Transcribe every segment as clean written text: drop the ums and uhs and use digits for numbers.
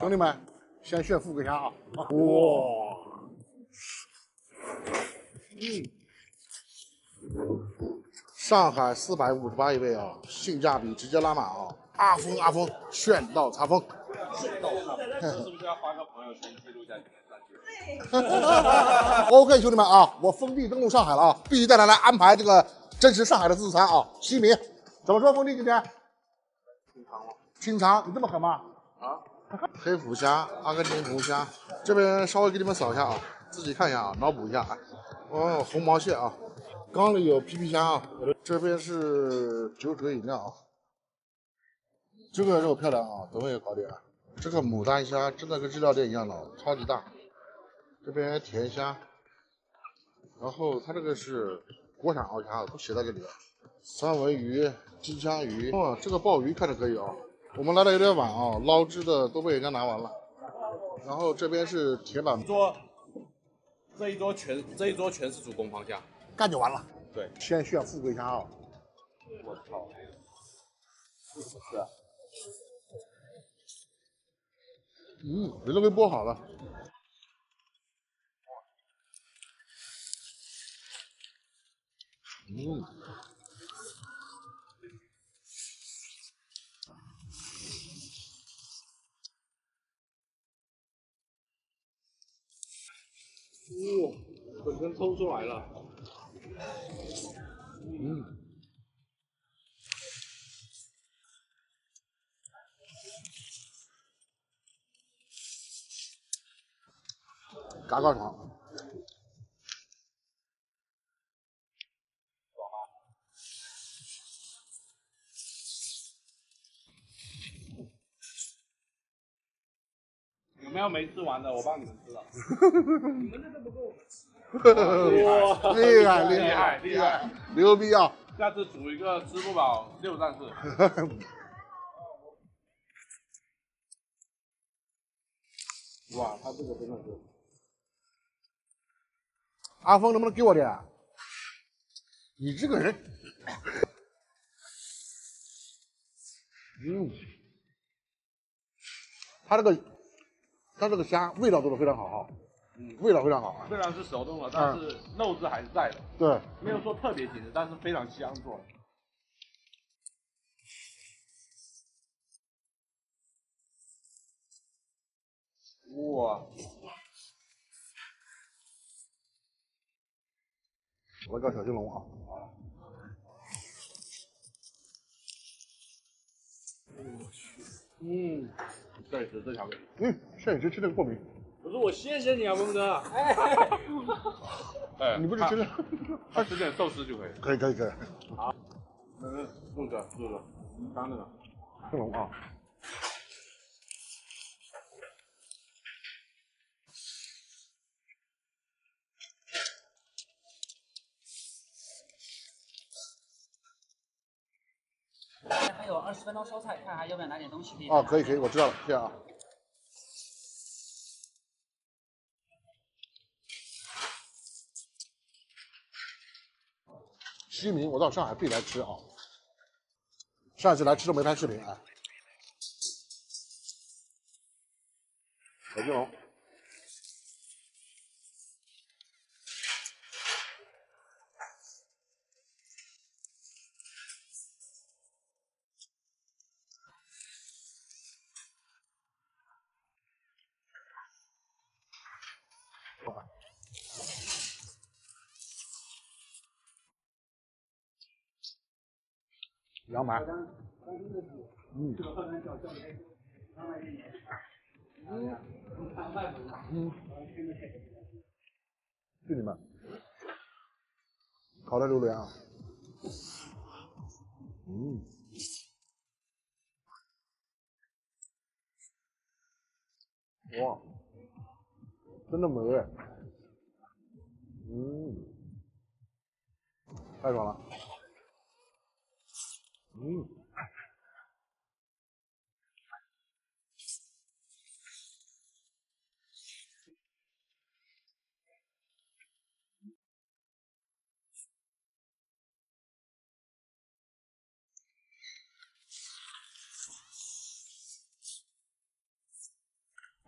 兄弟们，先炫富个虾啊！哇，上海458一位啊，性价比直接拉满啊！阿峰，炫到擦风。 炫到擦风，是不是要发个朋友圈记录一下你的战绩 ？OK， 兄弟们啊，我封闭登陆上海了啊，必须带大家安排这个真实上海的自助餐啊！西米，怎么说？封闭今天？清肠，你这么狠吗？啊？黑虎虾、阿根廷红虾，这边稍微给你们扫一下啊，自己看一下啊，脑补一下。哦，红毛蟹啊，缸里有皮皮虾啊，这边是酒水饮料啊。这个肉漂亮啊，等会也搞点。这个牡丹虾真的跟日料店一样的，超级大。这边甜虾，然后它这个是国产鳌虾，都写在这里了。三文鱼、金枪鱼，哇，这个鲍鱼看着可以啊。我们来的有点晚啊，捞汁的都被人家拿完了。然后这边是铁板桌，这一桌全是主攻方向， 干就完了。 对， 先炫富贵虾啊！ 我操，是啊， 人都给剥好了。 粉根抽出来了。 嘎嘎爽。 有没有没吃完的？我帮你们吃了。你们那个不够。 哇，厉害，牛逼啊！ 下次组一个支不饱6战士。 哇，他这个真的是。阿峰能不能给我点？你这个人，他这个虾味道做的非常好哈，味道非常好。 虽然是手动了，但是肉质还是在的。 对， 没有说特别紧实，但是非常香做的。哇！ 我叫小金龙啊。 摄影师这条给摄影师吃这个过敏。 不是我谢谢你啊，峰哥。 你不是吃的？ 他吃点寿司就可以。 可以。 好，陆哥，刚那个金龙啊。 还有20分钟收菜，看还要不要拿点东西？ 可以，我知道了，谢谢啊。西明，我到上海必来吃啊。上一次来吃都没拍视频啊。小金龙。羊排，去你们！烤的榴莲啊，哇，真的美味，太爽了，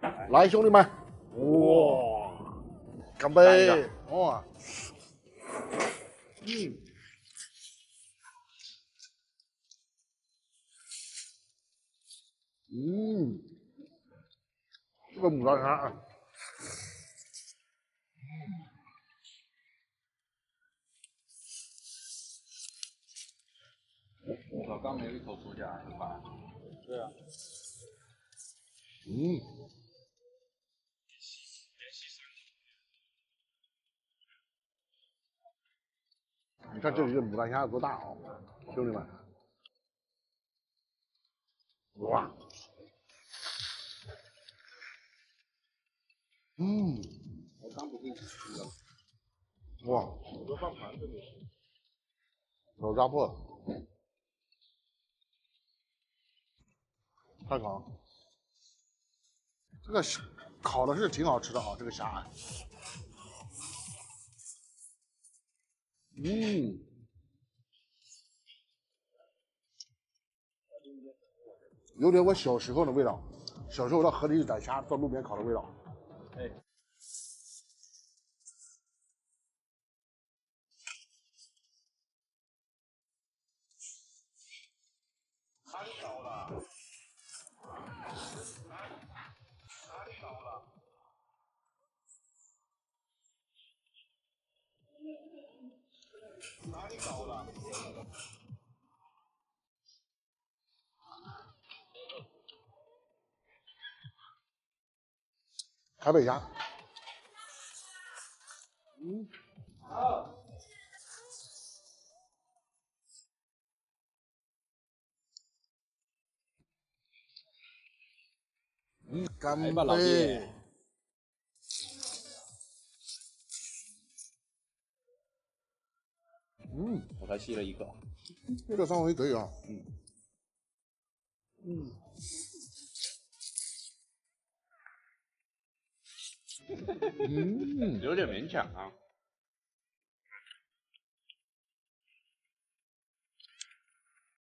来，兄弟们，哇，干杯！哇，这个牡丹虾， 老刚没有一口出家，很烦。对啊。 你看这里的牡丹虾有多大啊，兄弟们！哇， 我刚不会吃了。 哇， 我都放盘子里。 手抓破，太爽了！这个烤的是挺好吃的啊，这个虾。有点我小时候的味道，小时候到河里逮虾，到路边烤的味道。 哎。哪里倒了？哪里倒了？哪里倒了？ 台北虾。干来吧，老弟。我才吸了一口。 这个三文鱼可以啊。 有点勉强啊。